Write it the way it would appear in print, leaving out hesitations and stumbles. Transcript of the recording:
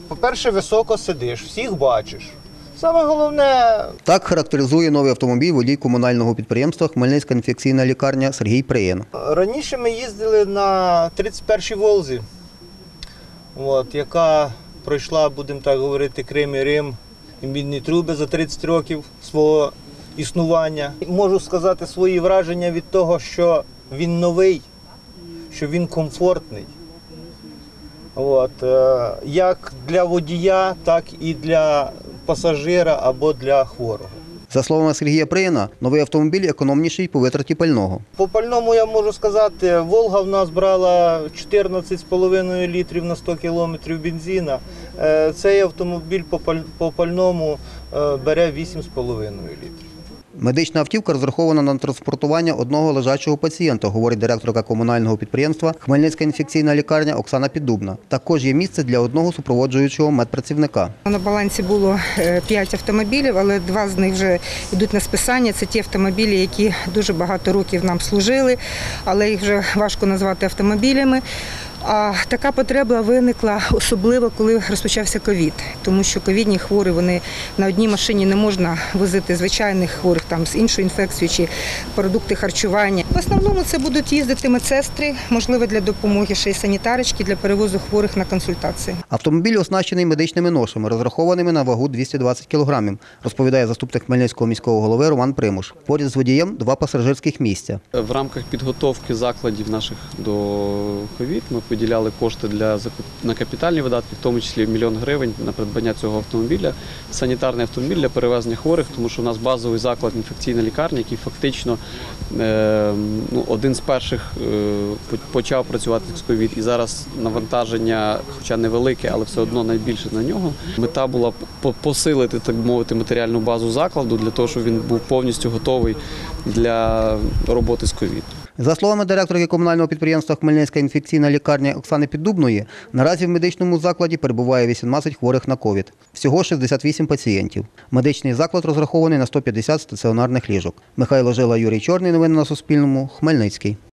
По-перше, високо сидиш, всіх бачиш. Саме головне… Так характеризує новий автомобіль водій комунального підприємства «Хмельницька інфекційна лікарня» Сергій Приєн. Раніше ми їздили на 31-й «Волзі», яка пройшла, будемо так говорити, Крим і Рим, і мідні труби за 30 років свого існування. Можу сказати свої враження від того, що він новий, що він комфортний. Як для водія, так і для пасажира або для хворого. За словами Сергія Приєна, новий автомобіль економніший по витраті пального. По пальному я можу сказати, «Волга» в нас брала 14,5 літрів на 100 кілометрів бензина. Цей автомобіль по пальному бере 8,5 літрів. Медична автівка розрахована на транспортування одного лежачого пацієнта, говорить директорка комунального підприємства «Хмельницька інфекційна лікарня» Оксана Піддубна. Також є місце для одного супроводжуючого медпрацівника. На балансі було 5 автомобілів, але 2 з них вже йдуть на списання. Це ті автомобілі, які дуже багато років нам служили, але їх вже важко назвати автомобілями. А така потреба виникла особливо, коли розпочався ковід, тому що ковідні хворі, вони на одній машині не можна возити звичайних хворих там з іншою інфекцією чи продукти харчування. В основному це будуть їздити медсестри, можливо для допомоги ще й санітарочки для перевозу хворих на консультації. Автомобіль оснащений медичними ношами, розрахованими на вагу 220 кг, розповідає заступник Хмельницького міського голови Роман Примуш. Поряд з водієм 2 пасажирських місця. В рамках підготовки закладів наших до ковід ми виділяли кошти на капітальні видатки, в тому числі 1 мільйон гривень на придбання цього автомобіля. Санітарний автомобіль для перевезення хворих, тому що у нас базовий заклад інфекційна лікарня, який фактично один з перших почав працювати з ковід. І зараз навантаження, хоча невелике, але все одно найбільше на нього. Мета була посилити, так мовити, матеріальну базу закладу для того, щоб він був повністю готовий для роботи з ковід. За словами директорки комунального підприємства «Хмельницька інфекційна лікарня» Оксани Піддубної, наразі в медичному закладі перебуває 18 хворих на ковід. Всього 68 пацієнтів. Медичний заклад розрахований на 150 стаціонарних ліжок. Михайло Жила, Юрій Чорний. Новини на Суспільному. Хмельницький.